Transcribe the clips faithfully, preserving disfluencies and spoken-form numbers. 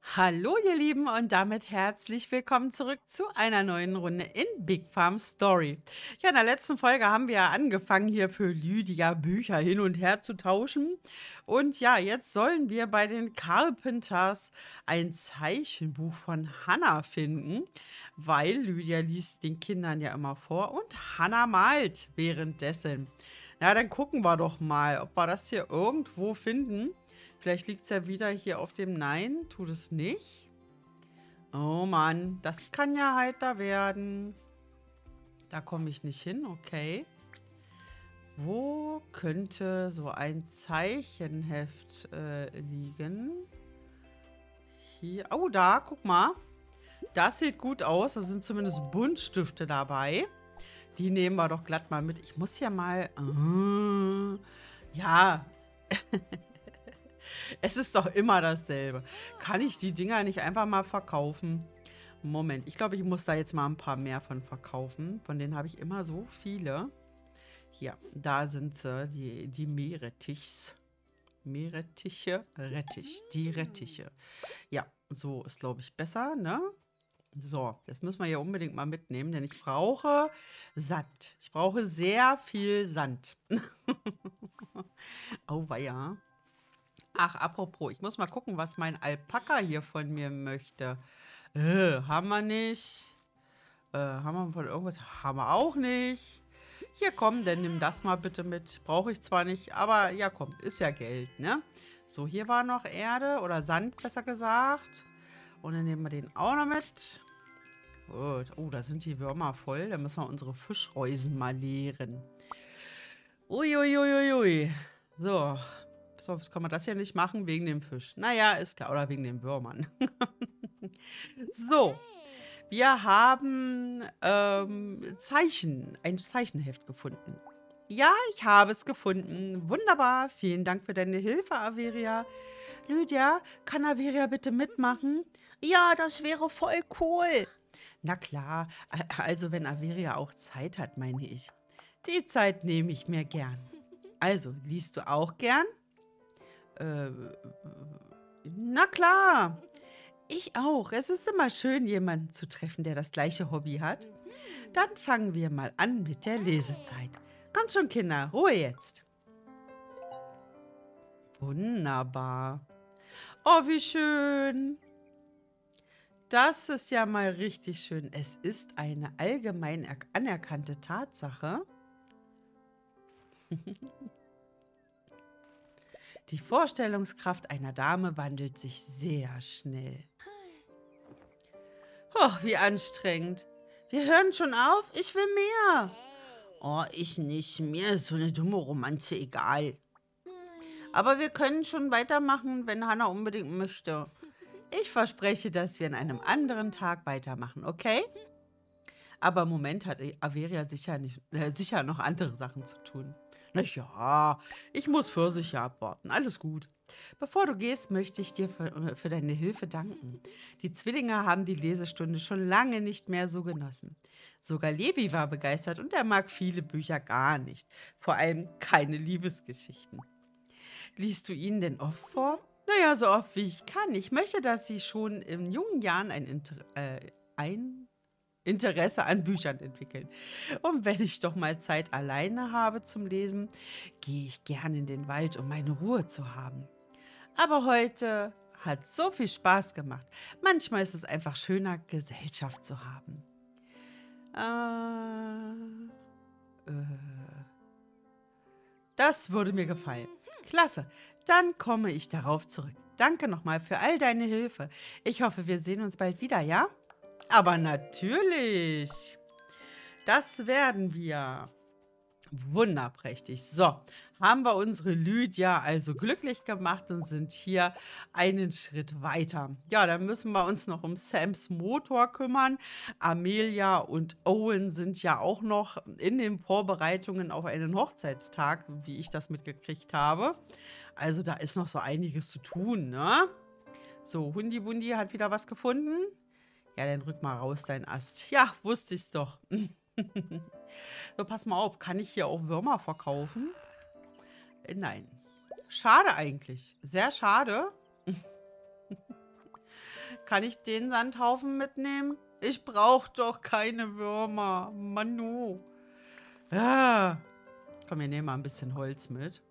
Hallo ihr Lieben und damit herzlich willkommen zurück zu einer neuen Runde in Big Farm Story. Ja, in der letzten Folge haben wir ja angefangen, hier für Lydia Bücher hin und her zu tauschen. Und ja, jetzt sollen wir bei den Carpenters ein Zeichenbuch von Hannah finden, weil Lydia liest den Kindern ja immer vor und Hannah malt währenddessen. Na, dann gucken wir doch mal, ob wir das hier irgendwo finden. Vielleicht liegt es ja wieder hier auf dem Nein. Tut es nicht. Oh Mann, das kann ja heiter werden. Da komme ich nicht hin, okay. Wo könnte so ein Zeichenheft äh, liegen? Hier. Oh, da, guck mal. Das sieht gut aus. Da sind zumindest Buntstifte dabei. Die nehmen wir doch glatt mal mit. Ich muss ja mal... Äh, ja, es ist doch immer dasselbe. Kann ich die Dinger nicht einfach mal verkaufen? Moment, ich glaube, ich muss da jetzt mal ein paar mehr von verkaufen. Von denen habe ich immer so viele. Hier, da sind sie, die, die Meerrettichs. Meerrettiche, Rettich, die Rettiche. Ja, so ist, glaube ich, besser, ne? So, das müssen wir ja unbedingt mal mitnehmen, denn ich brauche Sand. Ich brauche sehr viel Sand. Oh, weia. Ach, apropos, ich muss mal gucken, was mein Alpaka hier von mir möchte. Äh, haben wir nicht. Äh, haben wir von irgendwas? Haben wir auch nicht. Hier, komm, dann nimm das mal bitte mit. Brauche ich zwar nicht, aber ja, komm, ist ja Geld, ne? So, hier war noch Erde oder Sand, besser gesagt. Und dann nehmen wir den auch noch mit. Gut. Oh, da sind die Würmer voll. Da müssen wir unsere Fischreusen mal leeren. Uiuiuiui. Ui, ui, ui. So. So, jetzt kann man das ja nicht machen wegen dem Fisch. Naja, ist klar. Oder wegen den Würmern. So. Wir haben ähm, Zeichen, ein Zeichenheft gefunden. Ja, ich habe es gefunden. Wunderbar. Vielen Dank für deine Hilfe, Averia. Lydia, kann Averia bitte mitmachen? Ja, das wäre voll cool. Na klar, a- also wenn Averia auch Zeit hat, meine ich. Die Zeit nehme ich mir gern. Also, liest du auch gern? Äh, na klar. Ich auch. Es ist immer schön, jemanden zu treffen, der das gleiche Hobby hat. Dann fangen wir mal an mit der Lesezeit. Kommt schon, Kinder, Ruhe jetzt. Wunderbar. Oh, wie schön. Das ist ja mal richtig schön. Es ist eine allgemein er- anerkannte Tatsache. Die Vorstellungskraft einer Dame wandelt sich sehr schnell. Oh, wie anstrengend. Wir hören schon auf. Ich will mehr. Oh, ich nicht. Mir ist so eine dumme Romanze egal. Aber wir können schon weitermachen, wenn Hannah unbedingt möchte. Ich verspreche, dass wir an einem anderen Tag weitermachen, okay? Aber im Moment hat Averia sicher, nicht, äh, sicher noch andere Sachen zu tun. Na ja, ich muss Pfirsiche abwarten. Alles gut. Bevor du gehst, möchte ich dir für, äh, für deine Hilfe danken. Die Zwillinge haben die Lesestunde schon lange nicht mehr so genossen. Sogar Levi war begeistert und er mag viele Bücher gar nicht. Vor allem keine Liebesgeschichten. Liest du ihnen denn oft vor? Naja, so oft wie ich kann. Ich möchte, dass sie schon in jungen Jahren ein, Inter äh, ein Interesse an Büchern entwickeln. Und wenn ich doch mal Zeit alleine habe zum Lesen, gehe ich gern in den Wald, um meine Ruhe zu haben. Aber heute hat so viel Spaß gemacht. Manchmal ist es einfach schöner, Gesellschaft zu haben. Äh, äh, das würde mir gefallen. Klasse. Dann komme ich darauf zurück. Danke nochmal für all deine Hilfe. Ich hoffe, wir sehen uns bald wieder, ja? Aber natürlich. Das werden wir. Wunderprächtig. So, haben wir unsere Lydia also glücklich gemacht und sind hier einen Schritt weiter. Ja, dann müssen wir uns noch um Sams Motor kümmern. Amelia und Owen sind ja auch noch in den Vorbereitungen auf einen Hochzeitstag, wie ich das mitgekriegt habe. Also da ist noch so einiges zu tun, ne? So, Hundi-Bundi hat wieder was gefunden. Ja, dann rück mal raus, dein Ast. Ja, wusste ich's doch. So, pass mal auf. Kann ich hier auch Würmer verkaufen? Äh, nein. Schade eigentlich. Sehr schade. Kann ich den Sandhaufen mitnehmen? Ich brauche doch keine Würmer. Manu. Ja. Komm, wir nehmen mal ein bisschen Holz mit.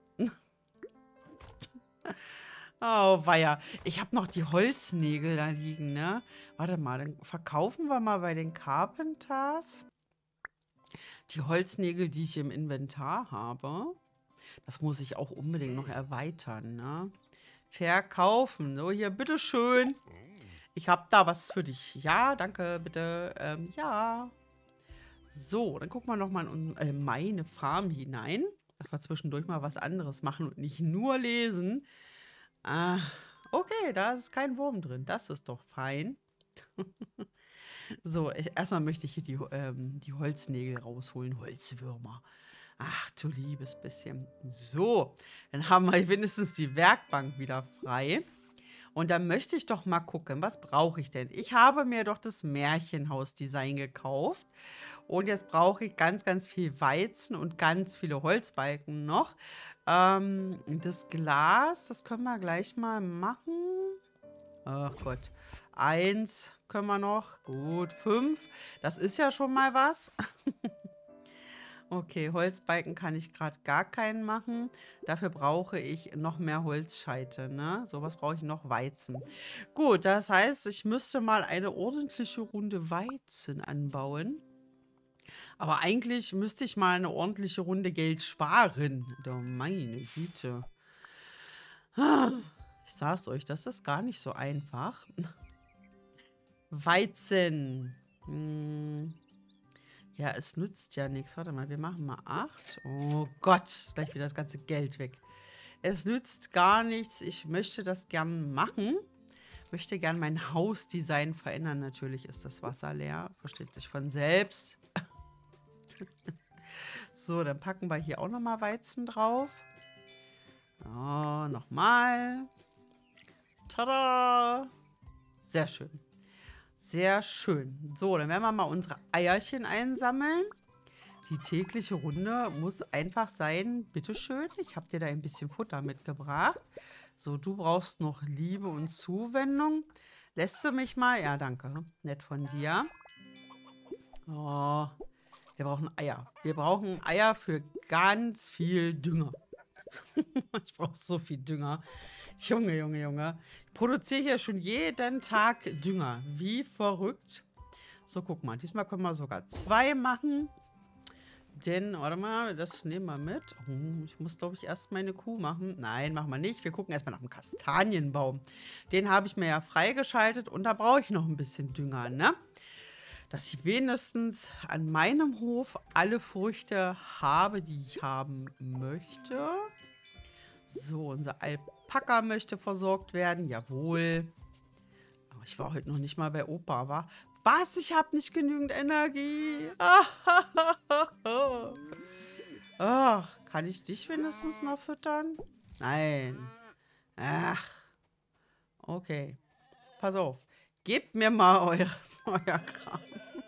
Oh, weia. Ich habe noch die Holznägel da liegen, ne? Warte mal, dann verkaufen wir mal bei den Carpenters die Holznägel, die ich im Inventar habe. Das muss ich auch unbedingt noch erweitern, ne? Verkaufen. So, hier, bitteschön. Ich habe da was für dich. Ja, danke, bitte. Ähm, ja. So, dann gucken wir noch mal in äh, meine Farm hinein. Dass wir zwischendurch mal was anderes machen und nicht nur lesen. Ah, okay, da ist kein Wurm drin. Das ist doch fein. So, ich, erstmal möchte ich hier die, ähm, die Holznägel rausholen. Holzwürmer. Ach, du liebes bisschen. So, dann haben wir wenigstens die Werkbank wieder frei. Und dann möchte ich doch mal gucken, was brauche ich denn? Ich habe mir doch das Märchenhaus-Design gekauft. Und jetzt brauche ich ganz, ganz viel Weizen und ganz viele Holzbalken noch. Ähm, das Glas, das können wir gleich mal machen. Ach Gott. Eins können wir noch. Gut, fünf. Das ist ja schon mal was. Okay, Holzbalken kann ich gerade gar keinen machen. Dafür brauche ich noch mehr Holzscheite, ne? So, was brauche ich noch? Weizen. Gut, das heißt, ich müsste mal eine ordentliche Runde Weizen anbauen. Aber eigentlich müsste ich mal eine ordentliche Runde Geld sparen. Du meine Güte. Ich sag's euch, das ist gar nicht so einfach. Weizen. Hm. Ja, es nützt ja nichts. Warte mal, wir machen mal acht. Oh Gott, gleich wieder das ganze Geld weg. Es nützt gar nichts. Ich möchte das gern machen. Möchte gern mein Hausdesign verändern. Natürlich ist das Wasser leer. Versteht sich von selbst. So, dann packen wir hier auch nochmal Weizen drauf. Oh, nochmal. Tada! Sehr schön. Sehr schön. So, dann werden wir mal unsere Eierchen einsammeln. Die tägliche Runde muss einfach sein. Bitteschön, ich habe dir da ein bisschen Futter mitgebracht. So, du brauchst noch Liebe und Zuwendung. Lässt du mich mal? Ja, danke. Nett von dir. Oh, wir brauchen Eier. Wir brauchen Eier für ganz viel Dünger. Ich brauche so viel Dünger. Junge, Junge, Junge. Ich produziere hier schon jeden Tag Dünger. Wie verrückt. So, guck mal. Diesmal können wir sogar zwei machen. Denn, warte mal, das nehmen wir mit. Oh, ich muss, glaube ich, erst meine Kuh machen. Nein, machen wir nicht. Wir gucken erstmal nach dem Kastanienbaum. Den habe ich mir ja freigeschaltet und da brauche ich noch ein bisschen Dünger, ne? Dass ich wenigstens an meinem Hof alle Früchte habe, die ich haben möchte. So, unser Alpaka möchte versorgt werden. Jawohl. Aber ich war heute noch nicht mal bei Opa, wa? Was? Ich habe nicht genügend Energie. Ach, kann ich dich wenigstens noch füttern? Nein. Ach. Okay. Pass auf. Gebt mir mal euer, euer Kram.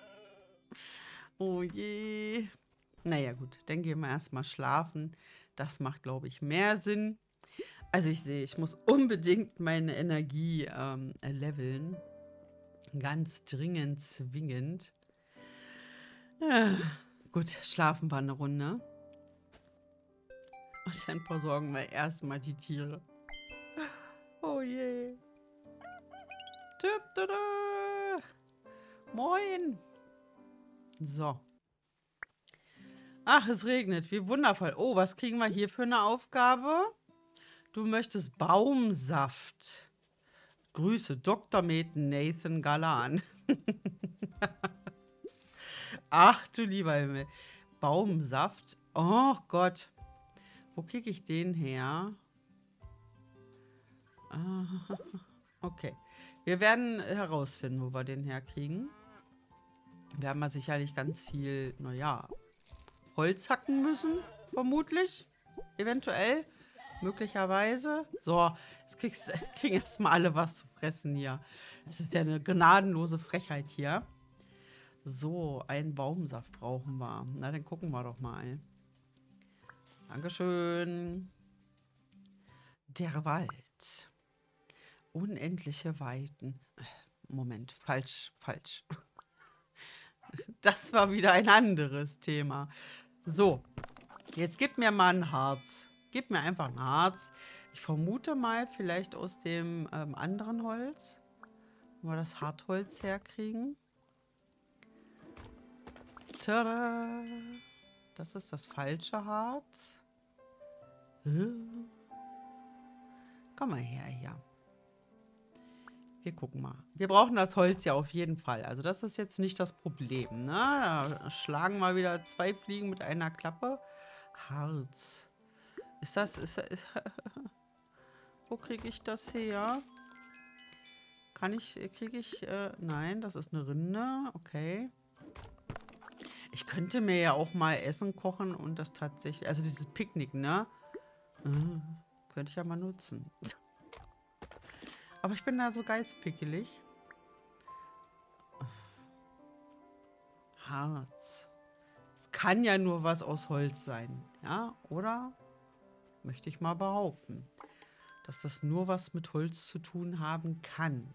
Oh je. Naja, gut. Dann gehen wir erstmal schlafen. Das macht, glaube ich, mehr Sinn. Also ich sehe, ich muss unbedingt meine Energie ähm, leveln. Ganz dringend, zwingend. Ja, gut, schlafen wir eine Runde. Und dann versorgen wir erstmal die Tiere. Oh je. Tüp, tü, tü. Moin. So. Ach, es regnet. Wie wundervoll. Oh, was kriegen wir hier für eine Aufgabe? Du möchtest Baumsaft. Grüße, Doktor Med Nathan Galan. Ach du lieber Himmel. Baumsaft. Oh Gott. Wo kriege ich den her? Ah, okay. Wir werden herausfinden, wo wir den herkriegen. Wir haben ja sicherlich ganz viel, naja, Holz hacken müssen, vermutlich. Eventuell. Möglicherweise. So, jetzt kriegst, kriegen erstmal alle was zu fressen hier. Das ist ja eine gnadenlose Frechheit hier. So, einen Baumsaft brauchen wir. Na, dann gucken wir doch mal. Dankeschön. Der Wald. Unendliche Weiten. Moment, falsch, falsch. Das war wieder ein anderes Thema. So, jetzt gib mir mal ein Harz. Gib mir einfach ein Harz. Ich vermute mal, vielleicht aus dem ähm, anderen Holz. Wo wir das Hartholz herkriegen. Tada! Das ist das falsche Harz. Äh. Komm mal her, hier. Wir gucken mal. Wir brauchen das Holz ja auf jeden Fall. Also das ist jetzt nicht das Problem, ne? Da schlagen wir wieder zwei Fliegen mit einer Klappe. Harz. Ist das... Ist, ist, wo kriege ich das her? Kann ich... Kriege ich... Äh, nein, das ist eine Rinde. Okay. Ich könnte mir ja auch mal Essen kochen und das tatsächlich... Also dieses Picknick, ne? Äh, könnte ich ja mal nutzen. Aber ich bin da so geizpickelig. Harz. Es kann ja nur was aus Holz sein. Ja, oder? Möchte ich mal behaupten. Dass das nur was mit Holz zu tun haben kann.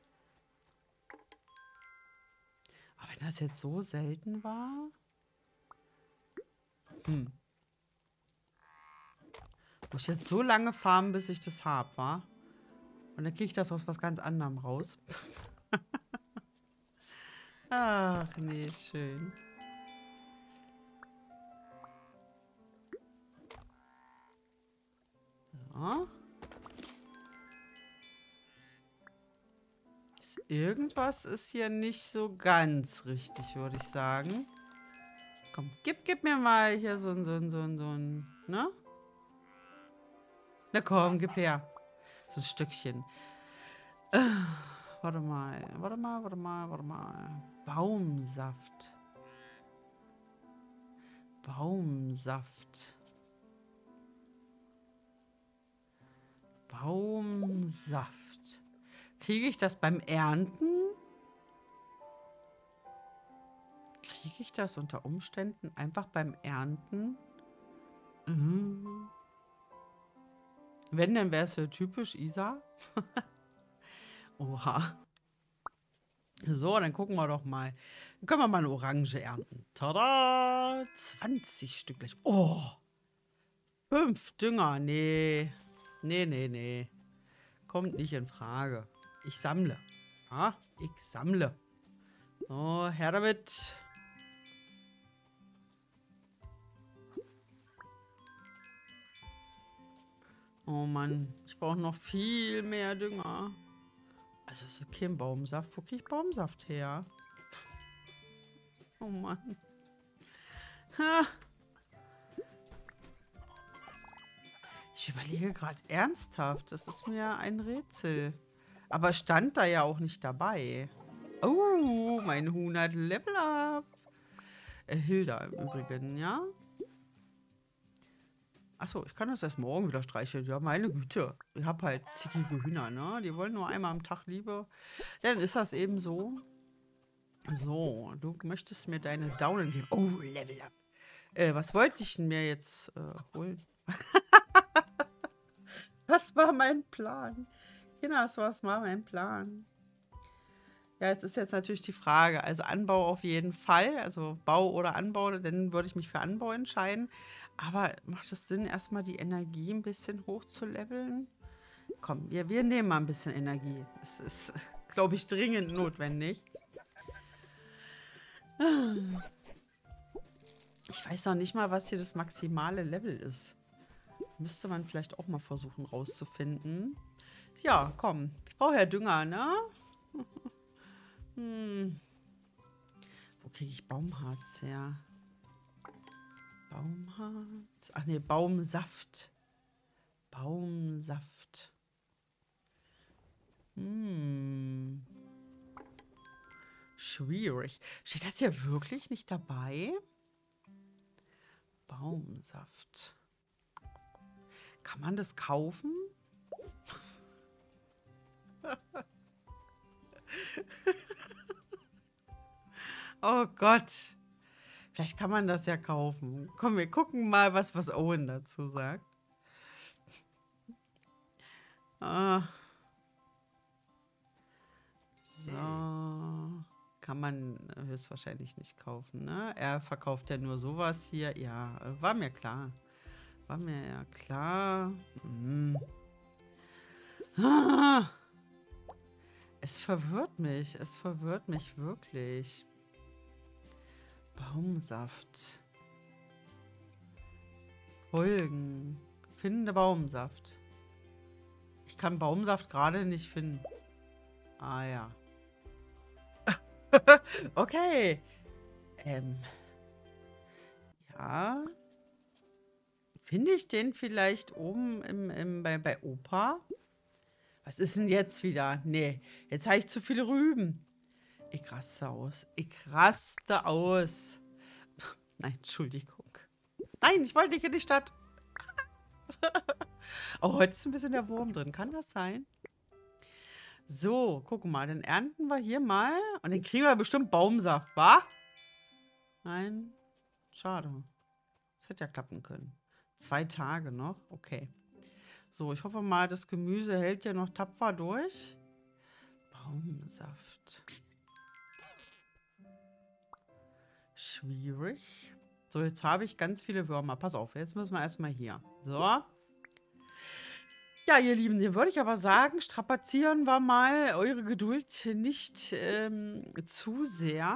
Aber wenn das jetzt so selten war... Hm. Muss ich jetzt so lange farmen, bis ich das habe, wa? Und dann kriege ich das aus was ganz anderem raus. Ach, nee, schön. So. Ist irgendwas ist hier nicht so ganz richtig, würde ich sagen. Komm, gib, gib mir mal hier so ein, so ein, so ein, so ein, ne? Na komm, gib her. So ein Stückchen. Äh, warte mal, warte mal, warte mal, warte mal. Baumsaft. Baumsaft. Baumsaft. Kriege ich das beim Ernten? Kriege ich das unter Umständen einfach beim Ernten? Mhm. Wenn, dann wäre es ja typisch Isa. Oha. So, dann gucken wir doch mal. Dann können wir mal eine Orange ernten. Tada! zwanzig Stück gleich. Oh! Fünf Dünger. Nee. Nee, nee, nee. Kommt nicht in Frage. Ich sammle. Ja, ich sammle. So, her damit. Oh Mann, ich brauche noch viel mehr Dünger. Also es ist kein Baumsaft. Wo kriege ich Baumsaft her? Oh Mann. Ha. Ich überlege gerade ernsthaft. Das ist mir ein Rätsel. Aber stand da ja auch nicht dabei. Oh, mein Huhn hat Level Up. Äh, Hilda im Übrigen, ja? Achso, ich kann das erst morgen wieder streicheln. Ja, meine Güte. Ich habe halt zickige Hühner, ne? Die wollen nur einmal am Tag Liebe. Ja, dann ist das eben so. So, du möchtest mir deine Daunen geben. Oh, Level Up. Äh, was wollte ich denn mir jetzt äh, holen? Was war mein Plan? Genau, so was war mein Plan. Ja, jetzt ist jetzt natürlich die Frage. Also Anbau auf jeden Fall. Also Bau oder Anbau, dann würde ich mich für Anbau entscheiden. Aber macht es Sinn, erstmal die Energie ein bisschen hoch zu leveln? Komm, wir, wir nehmen mal ein bisschen Energie. Das ist, glaube ich, dringend notwendig. Ich weiß noch nicht mal, was hier das maximale Level ist. Müsste man vielleicht auch mal versuchen rauszufinden. Ja, komm. Ich brauche ja Dünger, ne? hm. Wo kriege ich Baumharz her? Baumharz? Ach ne, Baumsaft. Baumsaft. Hm. Schwierig. Steht das hier wirklich nicht dabei? Baumsaft. Kann man das kaufen? Oh Gott. Vielleicht kann man das ja kaufen. Komm, wir gucken mal, was, was Owen dazu sagt. Ah. So. kann man höchstwahrscheinlich nicht kaufen, ne? Er verkauft ja nur sowas hier. Ja, äh, war mir klar. War mir ja klar. Hm. Ah, es verwirrt mich. Es verwirrt mich wirklich. Baumsaft. Folgen. Finde Baumsaft. Ich kann Baumsaft gerade nicht finden. Ah ja. Okay. Ähm. Ja. Finde ich den vielleicht oben im, im, bei, bei Opa? Was ist denn jetzt wieder? Nee, jetzt habe ich zu viele Rüben. Ich raste aus. Ich raste aus. Nein, Entschuldigung. Nein, ich wollte nicht in die Stadt. Oh, heute ist ein bisschen der Wurm drin. Kann das sein? So, guck mal. Dann ernten wir hier mal. Und dann kriegen wir bestimmt Baumsaft, wa? Nein. Schade. Das hätte ja klappen können. Zwei Tage noch. Okay. So, ich hoffe mal, das Gemüse hält ja noch tapfer durch. Baumsaft. Schwierig. So, jetzt habe ich ganz viele Würmer. Pass auf, jetzt müssen wir erstmal hier. So. Ja, ihr Lieben, hier würde ich aber sagen, strapazieren wir mal eure Geduld nicht ähm, zu sehr.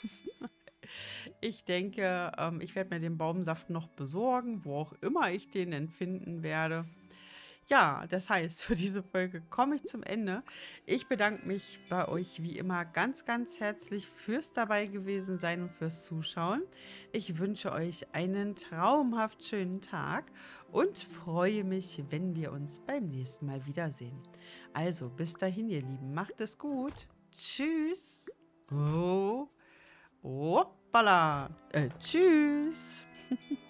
Ich denke, ähm, ich werde mir den Baumsaft noch besorgen, wo auch immer ich den denn finden werde. Ja, das heißt, für diese Folge komme ich zum Ende. Ich bedanke mich bei euch wie immer ganz, ganz herzlich fürs dabei gewesen sein und fürs Zuschauen. Ich wünsche euch einen traumhaft schönen Tag und freue mich, wenn wir uns beim nächsten Mal wiedersehen. Also, bis dahin, ihr Lieben, macht es gut. Tschüss. Oh, hoppala. Äh, tschüss.